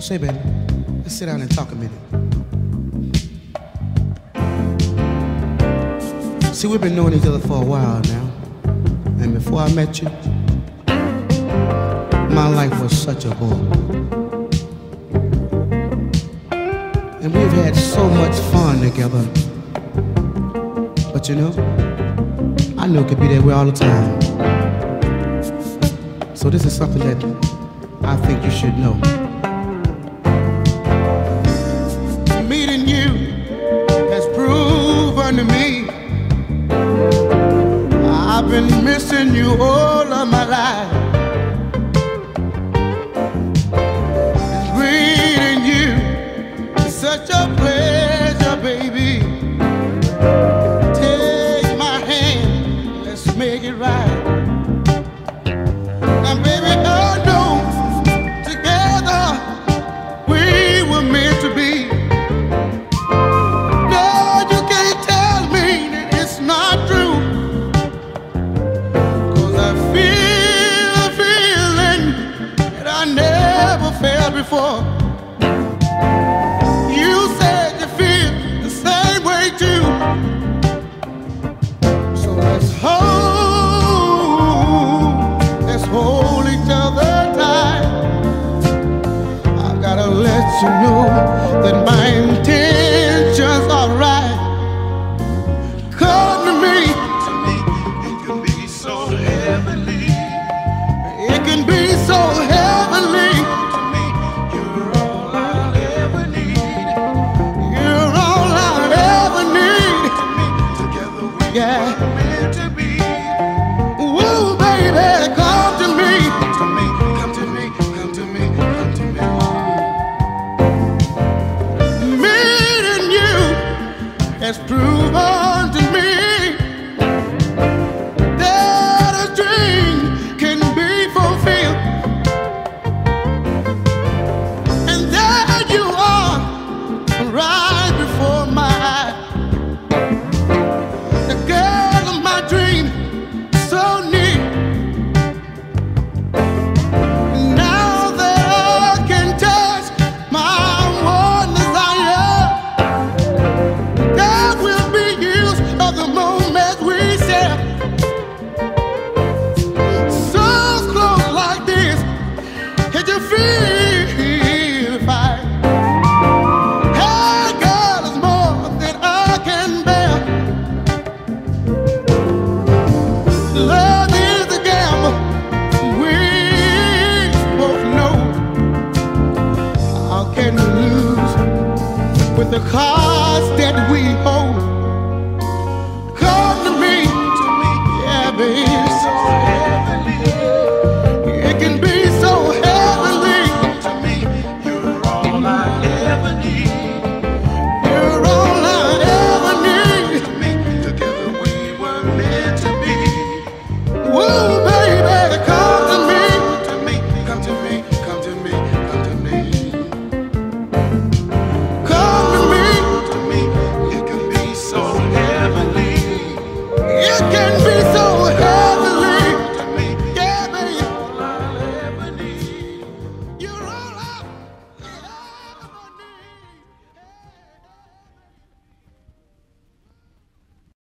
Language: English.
Say, baby, let's sit down and talk a minute. See, we've been knowing each other for a while now. And before I met you, my life was such a bore. And we've had so much fun together. But you know, I knew it could be that way all the time. So this is something that I think you should know. Meeting you has proven to me I've been missing you all of my life. And reading you is such a pleasure, baby. Take my hand, let's make it right. Now, baby, I know together we were meant to be. No, you can't tell me that it's not true. 'Cause I feel a feeling that I never felt before. You said you feel the same way too. So let's hold each other tight. I gotta let you know that my intentions are right. Come to me. To me, it can be so heavenly. It can be so heavenly. To me, you're all I'll ever need. You're all I'll ever need. To me, together we are meant to be. Woo, baby, come to me. Come to me, come to me, come to me, come to me. Meeting you has proven to me